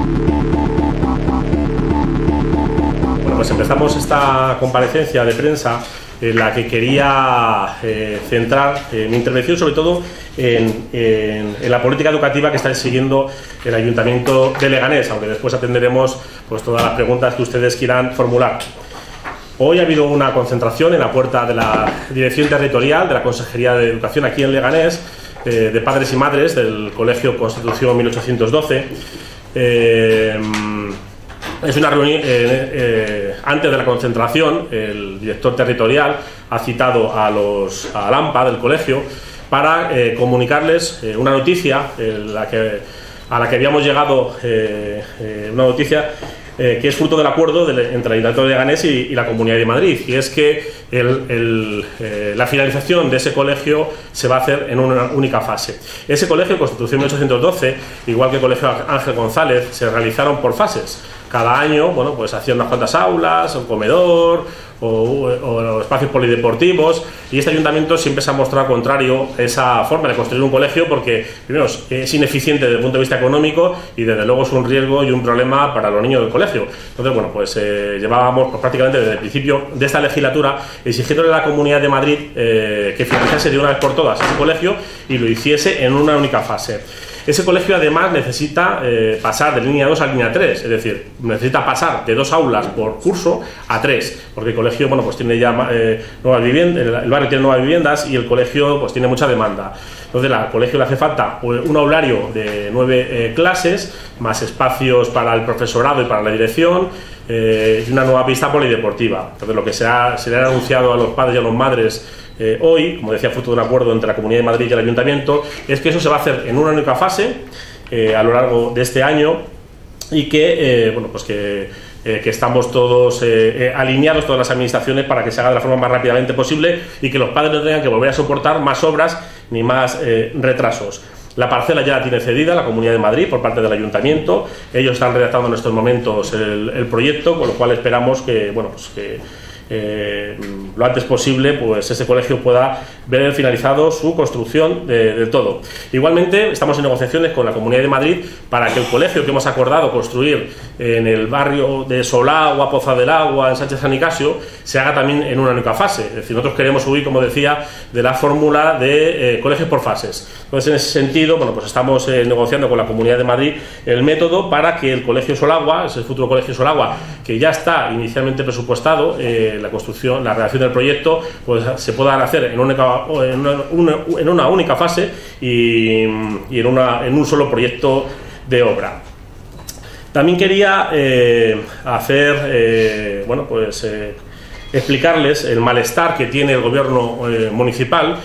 Bueno, pues empezamos esta comparecencia de prensa en la que quería centrar mi intervención sobre todo en la política educativa que está siguiendo el Ayuntamiento de Leganés, aunque después atenderemos pues todas las preguntas que ustedes quieran formular. Hoy ha habido una concentración en la puerta de la Dirección Territorial de la Consejería de Educación aquí en Leganés, de padres y madres del Colegio Constitución 1812. Es una reunión, antes de la concentración, el director territorial ha citado al AMPA del colegio para comunicarles una noticia a la que habíamos llegado, una noticia que es fruto del acuerdo entre el Ayuntamiento de Leganés y la Comunidad de Madrid, y es que la finalización de ese colegio se va a hacer en una única fase. Ese colegio, Constitución 1812, igual que el Colegio Ángel González, se realizaron por fases. Cada año, bueno, pues hacían unas cuantas aulas, un comedor o espacios polideportivos, y este ayuntamiento siempre se ha mostrado contrario a esa forma de construir un colegio porque, primero, es ineficiente desde el punto de vista económico y desde luego es un riesgo y un problema para los niños del colegio. Entonces, bueno, pues llevábamos pues, prácticamente desde el principio de esta legislatura exigiéndole a la Comunidad de Madrid que finalizase de una vez por todas ese colegio y lo hiciese en una única fase. Ese colegio además necesita pasar de línea 2 a línea 3, es decir, necesita pasar de 2 aulas por curso a 3, porque el colegio, bueno, pues tiene ya nuevas viviendas, el barrio tiene nuevas viviendas y el colegio pues tiene mucha demanda. Entonces al colegio le hace falta un aulario de 9 clases, más espacios para el profesorado y para la dirección, y una nueva pista polideportiva. Entonces lo que se le ha anunciado a los padres y a las madres hoy, como decía, fruto de un acuerdo entre la Comunidad de Madrid y el Ayuntamiento, es que eso se va a hacer en una única fase a lo largo de este año y que, bueno, pues que estamos todos alineados, todas las administraciones, para que se haga de la forma más rápidamente posible y que los padres no tengan que volver a soportar más obras ni más retrasos. La parcela ya la tiene cedida la Comunidad de Madrid por parte del Ayuntamiento. Ellos están redactando en estos momentos el proyecto, con lo cual esperamos que, bueno, pues que lo antes posible pues ese colegio pueda ver finalizado su construcción del todo. Igualmente estamos en negociaciones con la Comunidad de Madrid para que el colegio que hemos acordado construir en el barrio de Solagua, Poza del Agua, en Sánchez San Nicasio, se haga también en una única fase. Es decir, nosotros queremos huir, como decía, de la fórmula de colegios por fases. Entonces, en ese sentido, bueno, pues estamos negociando con la Comunidad de Madrid el método para que el colegio Solagua, ese futuro colegio Solagua, que ya está inicialmente presupuestado, la construcción, la redacción del proyecto, pues se pueda hacer en una única fase y en un solo proyecto de obra. También quería bueno, pues explicarles el malestar que tiene el gobierno municipal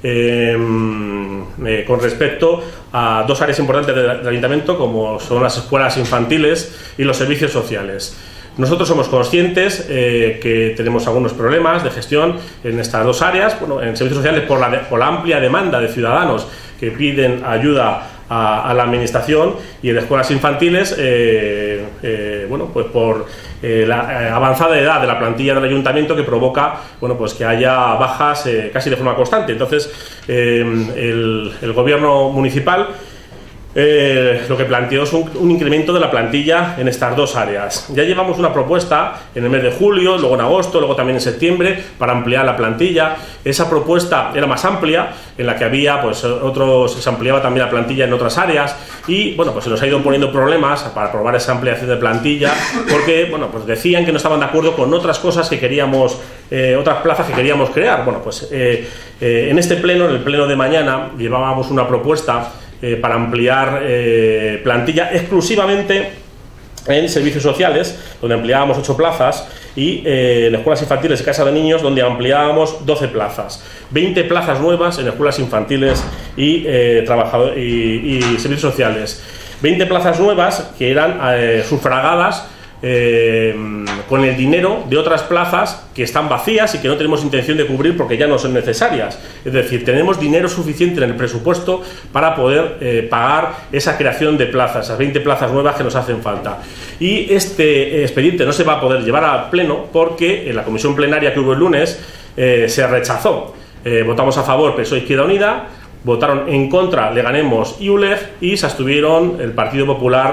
con respecto a dos áreas importantes del ayuntamiento, como son las escuelas infantiles y los servicios sociales. Nosotros somos conscientes que tenemos algunos problemas de gestión en estas dos áreas, bueno, en servicios sociales por la amplia demanda de ciudadanos que piden ayuda a la administración, y en escuelas infantiles bueno, pues por la avanzada edad de la plantilla del ayuntamiento, que provoca, bueno, pues que haya bajas casi de forma constante. Entonces el gobierno municipal lo que planteó es un incremento de la plantilla en estas dos áreas. Ya llevamos una propuesta en el mes de julio, luego en agosto, luego también en septiembre, para ampliar la plantilla. Esa propuesta era más amplia, en la que había pues se ampliaba también la plantilla en otras áreas, y bueno, pues se nos ha ido poniendo problemas para aprobar esa ampliación de plantilla, porque bueno, pues decían que no estaban de acuerdo con otras cosas que queríamos, otras plazas que queríamos crear. Bueno, pues en este pleno, en el pleno de mañana, llevábamos una propuesta para ampliar plantilla exclusivamente en servicios sociales, donde ampliábamos 8 plazas, y en escuelas infantiles y casa de niños, donde ampliábamos 12 plazas. 20 plazas nuevas en escuelas infantiles y servicios sociales. 20 plazas nuevas que eran sufragadas con el dinero de otras plazas que están vacías y que no tenemos intención de cubrir porque ya no son necesarias. Es decir, tenemos dinero suficiente en el presupuesto para poder pagar esa creación de plazas, esas 20 plazas nuevas que nos hacen falta. Y este expediente no se va a poder llevar al pleno porque en la comisión plenaria que hubo el lunes se rechazó. Votamos a favor PSOE Izquierda Unida, votaron en contra Leganemos y ULEG, y se abstuvieron el Partido Popular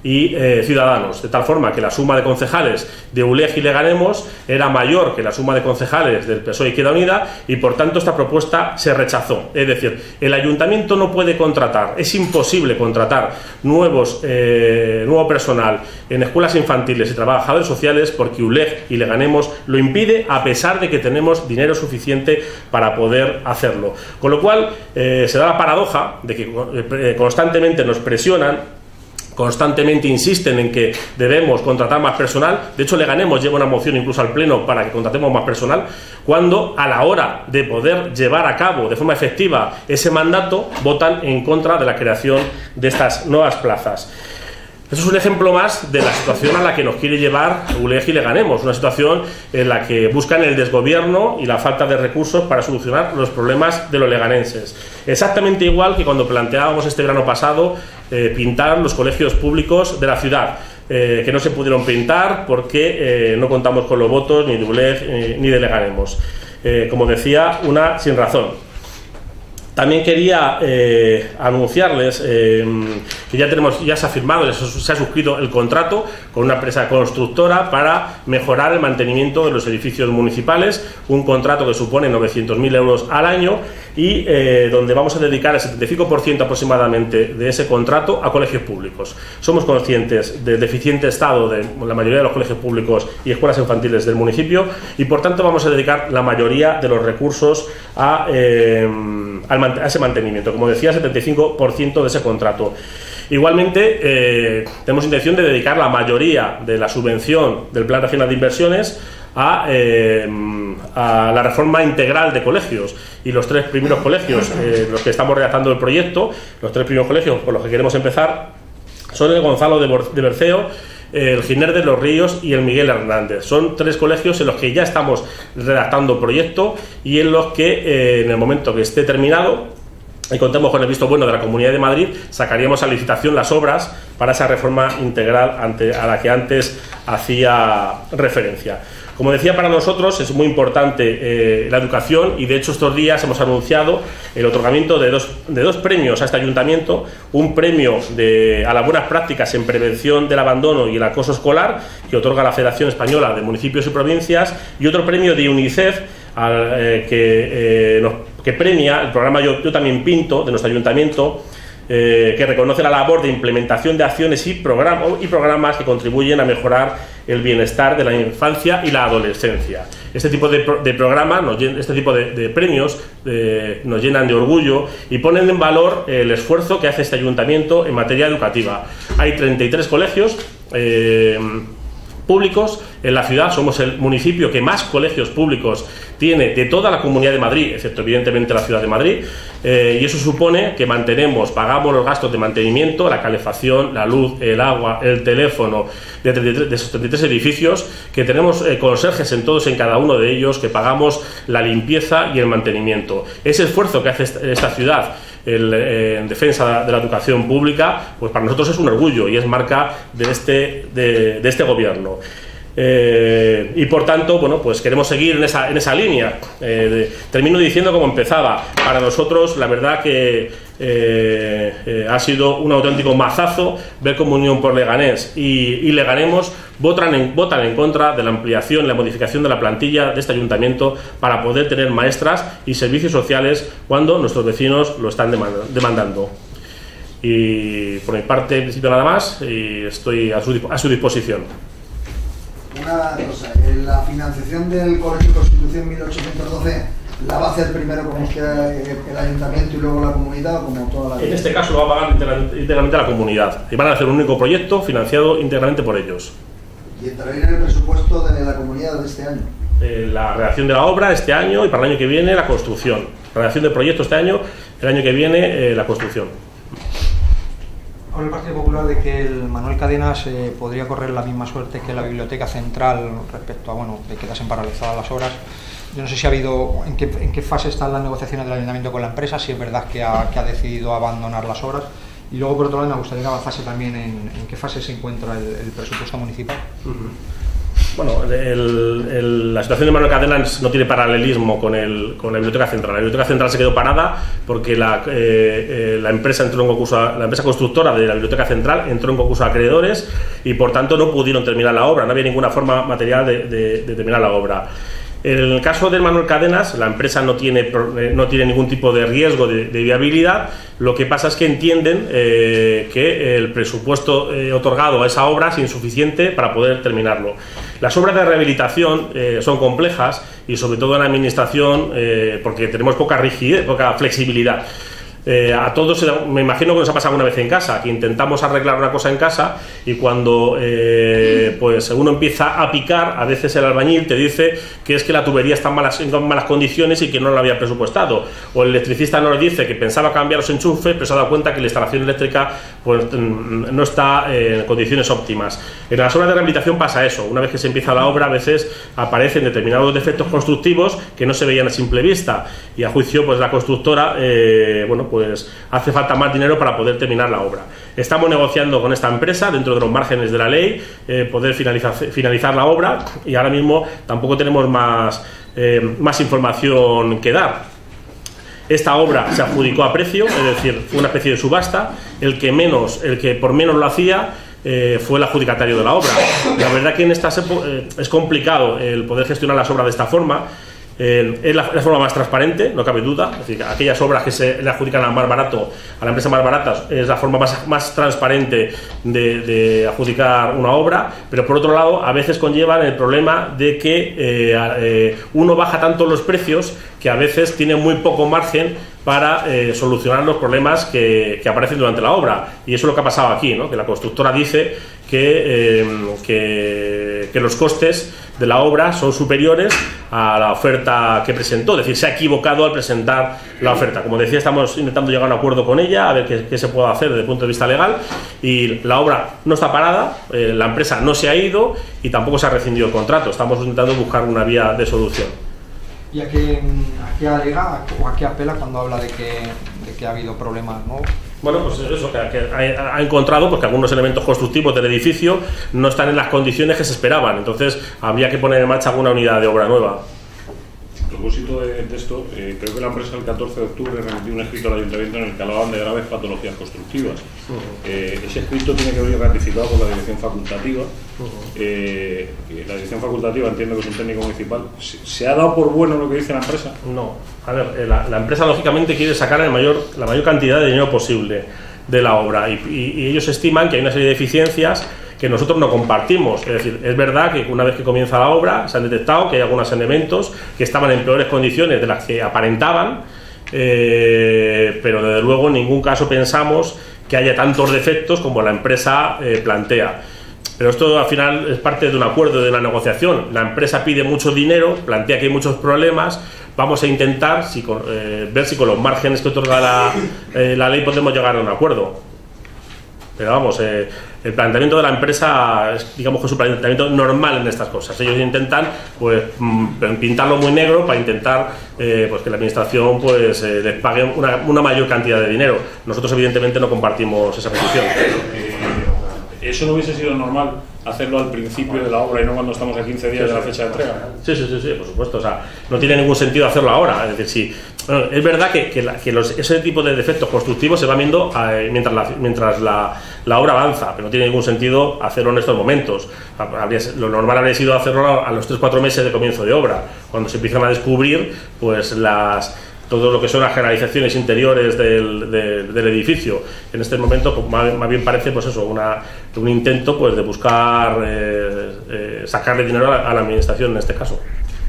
y Ciudadanos, de tal forma que la suma de concejales de ULEG y Leganemos era mayor que la suma de concejales del PSOE Izquierda Unida, y por tanto esta propuesta se rechazó. Es decir, el ayuntamiento no puede contratar, es imposible contratar nuevo personal en escuelas infantiles y trabajadores sociales porque ULEG y Leganemos lo impide, a pesar de que tenemos dinero suficiente para poder hacerlo. Con lo cual se da la paradoja de que constantemente nos presionan, constantemente insisten en que debemos contratar más personal. De hecho, Leganemos lleva una moción incluso al Pleno para que contratemos más personal, cuando a la hora de poder llevar a cabo de forma efectiva ese mandato votan en contra de la creación de estas nuevas plazas. Eso es un ejemplo más de la situación a la que nos quiere llevar ULEG y Leganemos, una situación en la que buscan el desgobierno y la falta de recursos para solucionar los problemas de los leganenses. Exactamente igual que cuando planteábamos este verano pasado pintar los colegios públicos de la ciudad, que no se pudieron pintar porque no contamos con los votos ni de ULEG ni de Leganemos. Como decía, una sin razón. También quería anunciarles que ya se ha firmado, se ha suscrito el contrato con una empresa constructora para mejorar el mantenimiento de los edificios municipales, un contrato que supone 900.000 euros al año y donde vamos a dedicar el 75% aproximadamente de ese contrato a colegios públicos. Somos conscientes del deficiente estado de la mayoría de los colegios públicos y escuelas infantiles del municipio y por tanto vamos a dedicar la mayoría de los recursos a ese mantenimiento, como decía, 75% de ese contrato. Igualmente, tenemos intención de dedicar la mayoría de la subvención del Plan Regional de Inversiones a la reforma integral de colegios, y los tres primeros colegios, los que estamos redactando el proyecto, los tres primeros colegios por los que queremos empezar son el Gonzalo de Berceo, el Giner de los Ríos y el Miguel Hernández. Son tres colegios en los que ya estamos redactando proyecto y en los que en el momento que esté terminado y contemos con el visto bueno de la Comunidad de Madrid, sacaríamos a licitación las obras para esa reforma integral a la que antes hacía referencia. Como decía, para nosotros es muy importante la educación y de hecho estos días hemos anunciado el otorgamiento de dos premios a este ayuntamiento, un premio a las buenas prácticas en prevención del abandono y el acoso escolar que otorga la Federación Española de Municipios y Provincias, y otro premio de UNICEF que premia el programa Yo También Pinto de nuestro ayuntamiento, que reconoce la labor de implementación de acciones y programas que contribuyen a mejorar el bienestar de la infancia y la adolescencia. Este tipo de programas, este tipo de premios nos llenan de orgullo y ponen en valor el esfuerzo que hace este ayuntamiento en materia educativa. Hay 33 colegios públicos en la ciudad, somos el municipio que más colegios públicos tiene de toda la Comunidad de Madrid, excepto evidentemente la ciudad de Madrid, y eso supone que pagamos los gastos de mantenimiento, la calefacción, la luz, el agua, el teléfono de esos 33 edificios, que tenemos conserjes en todos y en cada uno de ellos, que pagamos la limpieza y el mantenimiento. Ese esfuerzo que hace esta ciudad en defensa de la educación pública, pues para nosotros es un orgullo y es marca de este gobierno. Y por tanto, bueno, pues queremos seguir en esa línea. Termino diciendo como empezaba. Para nosotros, la verdad que ha sido un auténtico mazazo ver cómo Unión por Leganés y Leganemos votan en contra de la ampliación y la modificación de la plantilla de este ayuntamiento para poder tener maestras y servicios sociales cuando nuestros vecinos lo están demandando. Y por mi parte, en principio nada más, y estoy a su disposición. Una cosa, la financiación del Colegio Constitución 1812 ¿la va a hacer primero como el ayuntamiento y luego la comunidad o como toda la vida? En este caso lo va a pagar íntegramente la comunidad y van a hacer un único proyecto financiado íntegramente por ellos. ¿Y entraría en el presupuesto de la comunidad de este año? La redacción de la obra este año y para el año que viene la construcción. La redacción del proyecto este año, el año que viene la construcción. Habla el Partido Popular de que el Manuel Cadenas podría correr la misma suerte que la Biblioteca Central respecto a, bueno, de que quedasen paralizadas las obras. Yo no sé si ha habido, en qué fase están las negociaciones del ayuntamiento con la empresa, si es verdad que ha decidido abandonar las obras. Y luego, por otro lado, me gustaría que avanzase también en qué fase se encuentra el presupuesto municipal. Bueno, la situación de Manuel Cadenas no tiene paralelismo con la Biblioteca Central. La Biblioteca Central se quedó parada porque la empresa entró en concurso, la empresa constructora de la Biblioteca Central entró en concurso de acreedores y por tanto no pudieron terminar la obra, no había ninguna forma material de terminar la obra. En el caso de Manuel Cadenas, la empresa no tiene ningún tipo de riesgo de viabilidad. Lo que pasa es que entienden que el presupuesto otorgado a esa obra es insuficiente para poder terminarlo. Las obras de rehabilitación son complejas y sobre todo en la administración porque tenemos poca rigidez, poca flexibilidad. A todos me imagino que nos ha pasado una vez en casa, que intentamos arreglar una cosa en casa y cuando pues uno empieza a picar, a veces el albañil te dice que es que la tubería está en malas condiciones y que no lo había presupuestado, o el electricista nos dice que pensaba cambiar los enchufes pero se ha dado cuenta que la instalación eléctrica pues no está en condiciones óptimas. En las obras de rehabilitación pasa eso, una vez que se empieza la obra a veces aparecen determinados defectos constructivos que no se veían a simple vista y a juicio pues la constructora bueno, pues hace falta más dinero para poder terminar la obra. Estamos negociando con esta empresa, dentro de los márgenes de la ley, poder finalizar la obra y ahora mismo tampoco tenemos más información que dar. Esta obra se adjudicó a precio, es decir, fue una especie de subasta, el que por menos lo hacía fue el adjudicatario de la obra. La verdad que en estas es complicado el poder gestionar las obras de esta forma. Es la forma más transparente, no cabe duda. Es decir, aquellas obras que se le adjudican a la empresa más barata es la forma más transparente de adjudicar una obra, pero por otro lado a veces conllevan el problema de que uno baja tanto los precios que a veces tiene muy poco margen para solucionar los problemas que aparecen durante la obra, y eso es lo que ha pasado aquí, ¿no? Que la constructora dice que los costes de la obra son superiores a la oferta que presentó, es decir, se ha equivocado al presentar la oferta. Como decía, estamos intentando llegar a un acuerdo con ella, a ver qué se puede hacer desde el punto de vista legal, y la obra no está parada, la empresa no se ha ido y tampoco se ha rescindido el contrato. Estamos intentando buscar una vía de solución. ¿Y a qué alega o a qué apela cuando habla de que ha habido problemas, ¿no? Bueno, pues eso, que ha encontrado pues, que algunos elementos constructivos del edificio no están en las condiciones que se esperaban, entonces habría que poner en marcha alguna unidad de obra nueva. A propósito de esto, creo que la empresa el 14 de octubre remitió un escrito al ayuntamiento en el que hablaban de graves patologías constructivas. Ese escrito tiene que venir ratificado por la dirección facultativa. La dirección facultativa, entiendo que es un técnico municipal. ¿Se ha dado por bueno lo que dice la empresa? No. A ver, la empresa lógicamente quiere sacar la mayor cantidad de dinero posible de la obra y ellos estiman que hay una serie de deficiencias que nosotros no compartimos. Es decir, es verdad que una vez que comienza la obra se han detectado que hay algunos elementos que estaban en peores condiciones de las que aparentaban, pero desde luego en ningún caso pensamos que haya tantos defectos como la empresa plantea. Pero esto al final es parte de un acuerdo, de una negociación. La empresa pide mucho dinero, plantea que hay muchos problemas. Vamos a intentar ver si con los márgenes que otorga la ley podemos llegar a un acuerdo. Pero vamos, el planteamiento de la empresa es, digamos, que es un planteamiento normal en estas cosas. Ellos intentan pues pintarlo muy negro para intentar pues que la administración pues les pague una mayor cantidad de dinero. Nosotros evidentemente no compartimos esa petición. ¿Eso no hubiese sido normal hacerlo al principio de la obra y no cuando estamos a 15 días de la fecha de entrega? Sí, por supuesto. O sea, no tiene ningún sentido hacerlo ahora. Es decir, bueno, es verdad que ese tipo de defectos constructivos se van viendo mientras la obra avanza, pero no tiene ningún sentido hacerlo en estos momentos. Lo normal habría sido hacerlo a los 3-4 meses de comienzo de obra, cuando se empiezan a descubrir pues todo lo que son las generalizaciones interiores del edificio. En este momento pues, más bien parece pues eso, un intento pues de buscar sacarle dinero a la administración en este caso.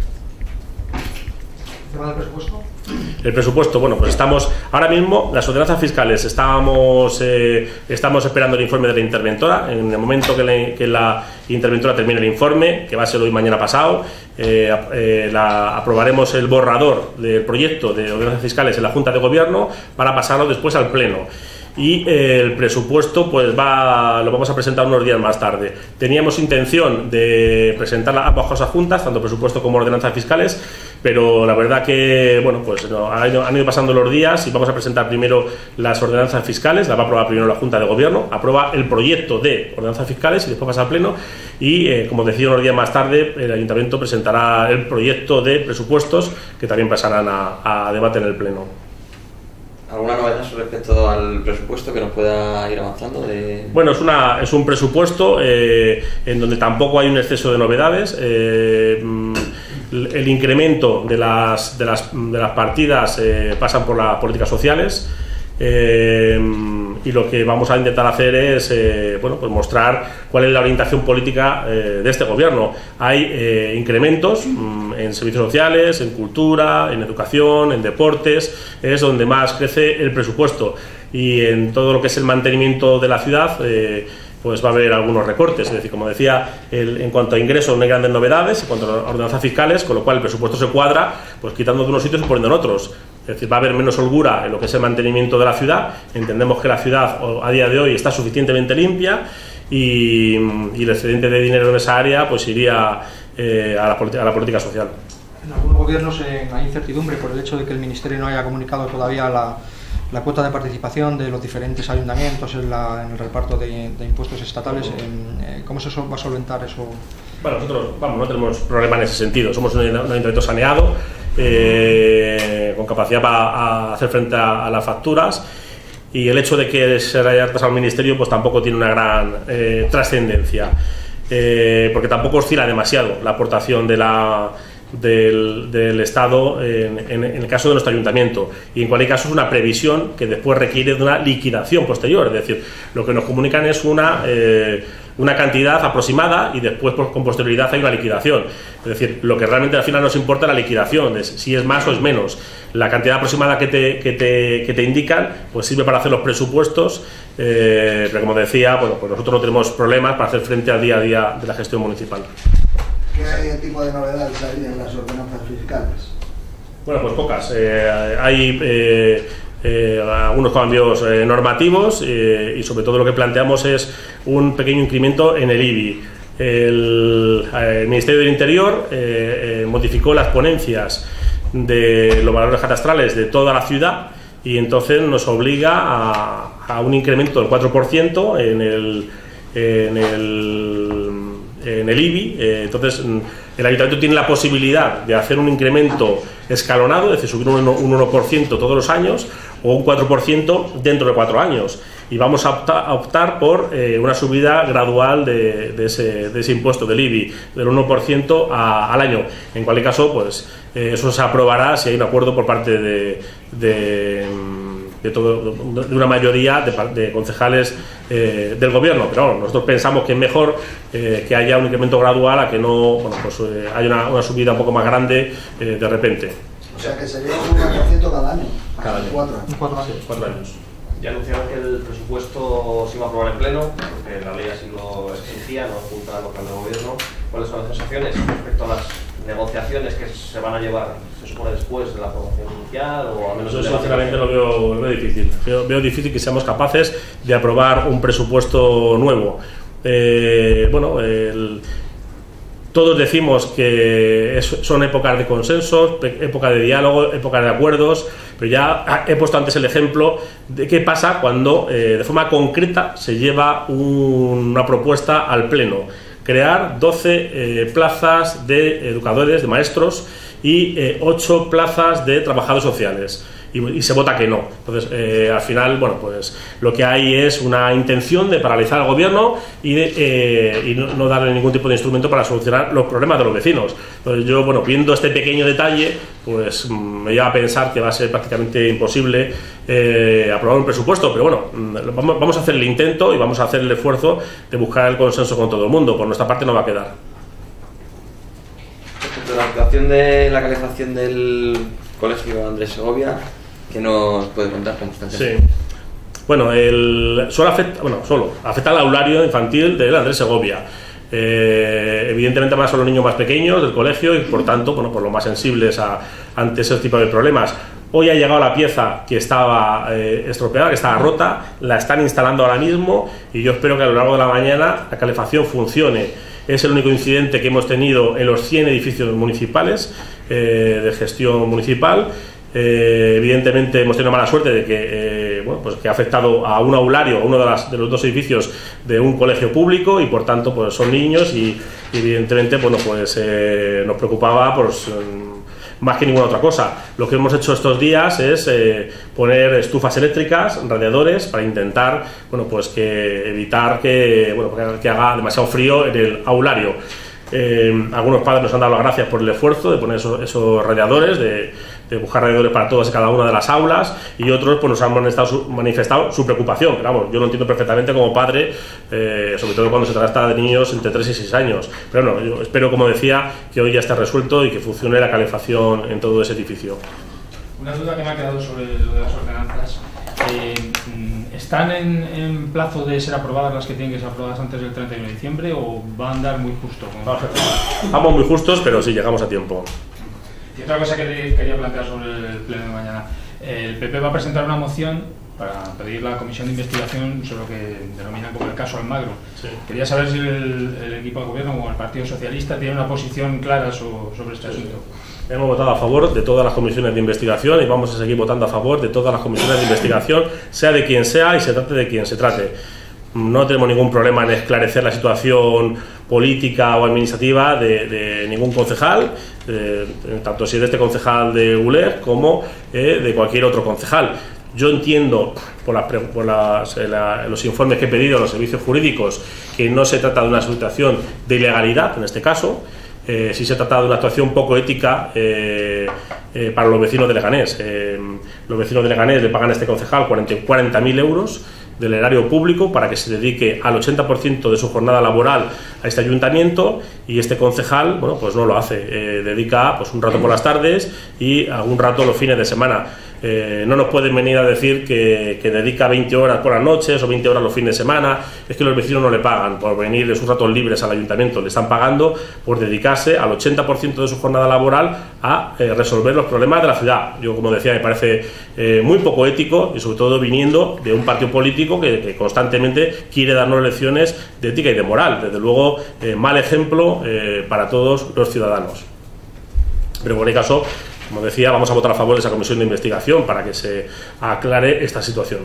¿El tema del presupuesto? El presupuesto, bueno, pues estamos ahora mismo, las ordenanzas fiscales, estamos esperando el informe de la interventora. En el momento que la interventora termine el informe, que va a ser hoy mañana pasado, aprobaremos el borrador del proyecto de ordenanzas fiscales en la Junta de Gobierno para pasarlo después al Pleno. y el presupuesto pues lo vamos a presentar unos días más tarde. Teníamos intención de presentar ambas cosas juntas, tanto presupuesto como ordenanzas fiscales, pero la verdad que bueno, pues han ido pasando los días y vamos a presentar primero las ordenanzas fiscales. La va a aprobar primero la Junta de Gobierno, aprueba el proyecto de ordenanzas fiscales y después pasa al Pleno y como decía, unos días más tarde el Ayuntamiento presentará el proyecto de presupuestos que también pasarán a debate en el Pleno. ¿Alguna novedad respecto al presupuesto que nos pueda ir avanzando? Bueno, es un presupuesto en donde tampoco hay un exceso de novedades. El incremento de las partidas pasan por las políticas sociales. Y lo que vamos a intentar hacer es pues mostrar cuál es la orientación política de este gobierno. Hay incrementos en servicios sociales, en cultura, en educación, en deportes, es donde más crece el presupuesto, y en todo lo que es el mantenimiento de la ciudad pues va a haber algunos recortes. Es decir, como decía, en cuanto a ingresos no hay grandes novedades, en cuanto a ordenanzas fiscales, con lo cual el presupuesto se cuadra pues quitando de unos sitios y poniendo en otros. Es decir, va a haber menos holgura en lo que es el mantenimiento de la ciudad. Entendemos que la ciudad a día de hoy está suficientemente limpia y el excedente de dinero en esa área pues iría a la política social. En algunos gobiernos hay incertidumbre por el hecho de que el Ministerio no haya comunicado todavía la cuota de participación de los diferentes ayuntamientos en el reparto de impuestos estatales. ¿Cómo se va a solventar eso? Bueno, nosotros no tenemos problema en ese sentido. Somos un ayuntamiento saneado, con capacidad para hacer frente a las facturas, y el hecho de que se haya pasado al Ministerio pues tampoco tiene una gran trascendencia, porque tampoco oscila demasiado la aportación del Estado en el caso de nuestro ayuntamiento, y en cualquier caso es una previsión que después requiere de una liquidación posterior. Es decir, lo que nos comunican es una cantidad aproximada y después con posterioridad hay una liquidación. Es decir, lo que realmente al final nos importa es la liquidación, es si es más o es menos. La cantidad aproximada que te indican pues sirve para hacer los presupuestos, pero como decía, bueno, pues nosotros no tenemos problemas para hacer frente al día a día de la gestión municipal. ¿Qué tipo de novedades hay en las ordenanzas fiscales? Bueno, pues pocas. Hay algunos cambios normativos y sobre todo lo que planteamos es un pequeño incremento en el IBI. El Ministerio del Interior modificó las ponencias de los valores catastrales de toda la ciudad y entonces nos obliga a un incremento del 4% en el IBI. Entonces el Ayuntamiento tiene la posibilidad de hacer un incremento escalonado, es decir, subir un 1% todos los años o un 4% dentro de 4 años, y vamos a optar por una subida gradual de ese impuesto del IBI del 1% al año. En cualquier caso, pues eso se aprobará si hay un acuerdo por parte de una mayoría de concejales del gobierno, pero bueno, nosotros pensamos que es mejor que haya un incremento gradual a que no haya una subida un poco más grande de repente. O sea que sería un 1% cada año. Cada año. 4 años. 4 años. Ya anunciaron que el presupuesto se iba a aprobar en pleno, porque la ley así lo exigía, no junta local de gobierno. ¿Cuáles son las sensaciones respecto a las negociaciones que se van a llevar, se supone, después de la aprobación inicial? O al menos yo sinceramente lo veo difícil. Veo difícil que seamos capaces de aprobar un presupuesto nuevo. Todos decimos que son épocas de consensos, época de diálogo, época de acuerdos, pero ya he puesto antes el ejemplo de qué pasa cuando de forma concreta se lleva una propuesta al Pleno. Crear 12 plazas de educadores, de maestros, y 8 plazas de trabajadores sociales. Y se vota que no. Entonces, al final, bueno, pues lo que hay es una intención de paralizar al gobierno y no darle ningún tipo de instrumento para solucionar los problemas de los vecinos. Entonces, yo, bueno, viendo este pequeño detalle, pues me lleva a pensar que va a ser prácticamente imposible aprobar un presupuesto, pero bueno, vamos a hacer el intento y vamos a hacer el esfuerzo de buscar el consenso con todo el mundo. Por nuestra parte no va a quedar. Respecto a la actuación de la calefacción del Colegio Andrés Segovia, ¿qué nos puede contar con constancia? Sí. Bueno, solo afecta al aulario infantil del Andrés Segovia. Evidentemente más son los niños más pequeños del colegio y por tanto, bueno, pues los más sensibles ante ese tipo de problemas. Hoy ha llegado la pieza que estaba estropeada, que estaba rota, la están instalando ahora mismo y yo espero que a lo largo de la mañana la calefacción funcione. Es el único incidente que hemos tenido en los 100 edificios municipales de gestión municipal. Evidentemente hemos tenido mala suerte de que, pues que ha afectado a un aulario, a uno de los dos edificios de un colegio público y por tanto pues son niños y evidentemente nos preocupaba pues, más que ninguna otra cosa. Lo que hemos hecho estos días es poner estufas eléctricas, radiadores, para intentar pues que evitar que haga demasiado frío en el aulario. Algunos padres nos han dado las gracias por el esfuerzo de poner esos radiadores, de buscar radiadores para todas y cada una de las aulas, y otros pues nos han manifestado su preocupación. Pero vamos, yo lo entiendo perfectamente como padre, sobre todo cuando se trata de niños entre 3 y 6 años. Pero no, yo espero, como decía, que hoy ya esté resuelto y que funcione la calefacción en todo ese edificio. Una duda que me ha quedado sobre lo de las ordenanzas. ¿Están en plazo de ser aprobadas las que tienen que ser aprobadas antes del 31 de diciembre o va a andar muy justo? Vamos muy justos, pero sí llegamos a tiempo. Y otra cosa que quería plantear sobre el pleno de mañana. El PP va a presentar una moción para pedir la comisión de investigación sobre lo que denominan como el caso Almagro. Sí. Quería saber si el equipo de gobierno o el Partido Socialista tiene una posición clara sobre este asunto. Hemos votado a favor de todas las comisiones de investigación y vamos a seguir votando a favor de todas las comisiones de investigación, sea de quien sea y se trate de quien se trate. No tenemos ningún problema en esclarecer la situación política o administrativa de ningún concejal, tanto si es de este concejal de ULER como de cualquier otro concejal. Yo entiendo, por los informes que he pedido a los servicios jurídicos, que no se trata de una situación de ilegalidad en este caso. Sí se trata de una actuación poco ética para los vecinos de Leganés. Los vecinos de Leganés le pagan a este concejal 40.000 euros del erario público para que se dedique al 80% de su jornada laboral a este ayuntamiento, y este concejal pues no lo hace, dedica pues un rato por las tardes y algún rato los fines de semana. No nos pueden venir a decir que dedica 20 horas por las noches o 20 horas los fines de semana. Es que los vecinos no le pagan por venir de sus ratos libres al ayuntamiento, le están pagando por dedicarse al 80% de su jornada laboral a resolver los problemas de la ciudad. Yo, como decía, me parece muy poco ético, y sobre todo viniendo de un partido político que constantemente quiere darnos lecciones de ética y de moral. Desde luego, mal ejemplo para todos los ciudadanos. Pero en cualquier caso, como decía, vamos a votar a favor de esa comisión de investigación para que se aclare esta situación.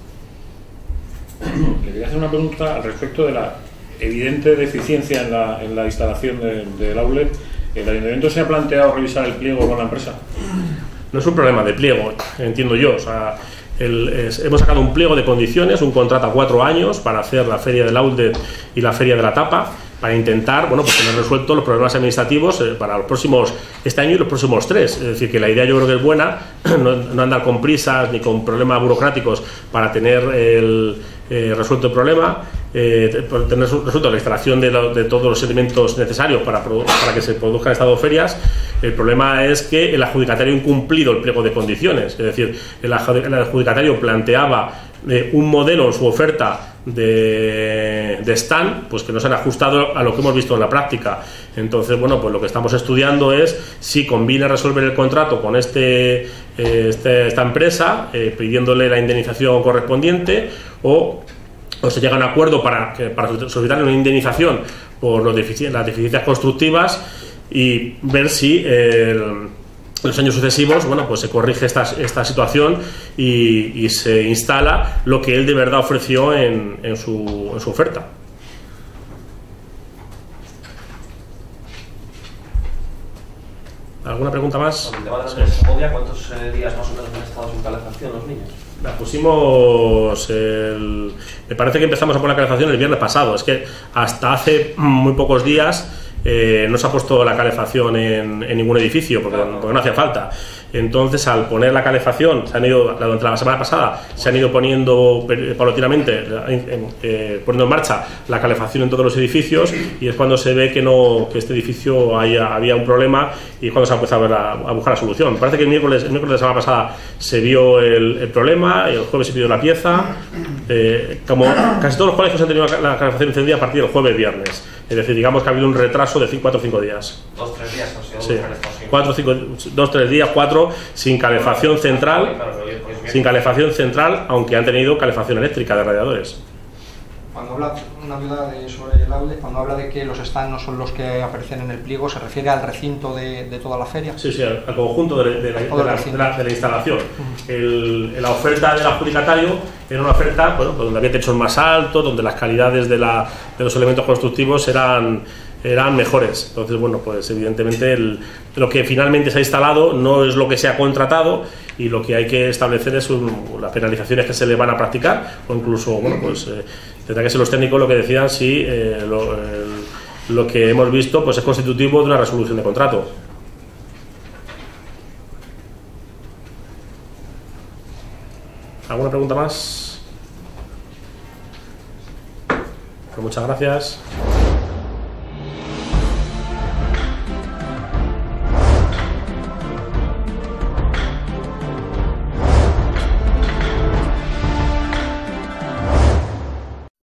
Le quería hacer una pregunta al respecto de la evidente deficiencia en la instalación del outlet. ¿El ayuntamiento se ha planteado revisar el pliego con la empresa? No es un problema de pliego, entiendo yo. O sea, hemos sacado un pliego de condiciones, un contrato a 4 años para hacer la feria del outlet y la feria de la tapa, para intentar pues tener resueltos los problemas administrativos para los próximos, este año y los próximos 3. Es decir, que la idea yo creo que es buena, no andar con prisas ni con problemas burocráticos para tener resuelto el problema, tener resuelto la instalación de todos los elementos necesarios para que se produzcan estas 2 ferias. El problema es que el adjudicatario ha incumplido el pliego de condiciones, es decir, el adjudicatario planteaba un modelo en su oferta de stand, pues que no se han ajustado a lo que hemos visto en la práctica. Entonces, pues lo que estamos estudiando es si conviene resolver el contrato con esta empresa, pidiéndole la indemnización correspondiente, o se llega a un acuerdo para solicitar una indemnización por las deficiencias constructivas y ver si en los años sucesivos pues se corrige esta situación y se instala lo que él de verdad ofreció en su oferta. ¿Alguna pregunta más? El tema de la Segovia, ¿cuántos días más o menos han estado sin calefacción los niños? La pusimos me parece que empezamos a poner la calefacción el viernes pasado. Es que hasta hace muy pocos días no se ha puesto la calefacción en ningún edificio porque no hacía falta. Entonces, al poner la calefacción, durante la semana pasada se han ido poniendo paulatinamente, poniendo en marcha la calefacción en todos los edificios, y es cuando se ve que este edificio había un problema, y es cuando se ha empezado a buscar la solución. Parece que el miércoles de la semana pasada se vio el problema, el jueves se pidió la pieza, como casi todos los colegios han tenido la calefacción encendida a partir del jueves-viernes. Es decir, digamos que ha habido un retraso de 4 o 5 días. 2-3 días, no sé, Sí. 2-3 días, 4 sin calefacción central. Sin calefacción central, aunque han tenido calefacción eléctrica de radiadores. Cuando habla una duda sobre el aule, cuando habla de que los stands no son los que aparecen en el pliego, ¿se refiere al recinto de toda la feria? Sí, sí, al conjunto de la instalación. La oferta del adjudicatario era una oferta, bueno, donde había techos más altos, donde las calidades de los elementos constructivos eran mejores. Entonces, bueno, pues evidentemente lo que finalmente se ha instalado no es lo que se ha contratado, y lo que hay que establecer es las penalizaciones que se le van a practicar, o incluso, bueno, pues tendrá que ser los técnicos lo que decidan si lo que hemos visto pues es constitutivo de una resolución de contrato. ¿Alguna pregunta más? Pues muchas gracias.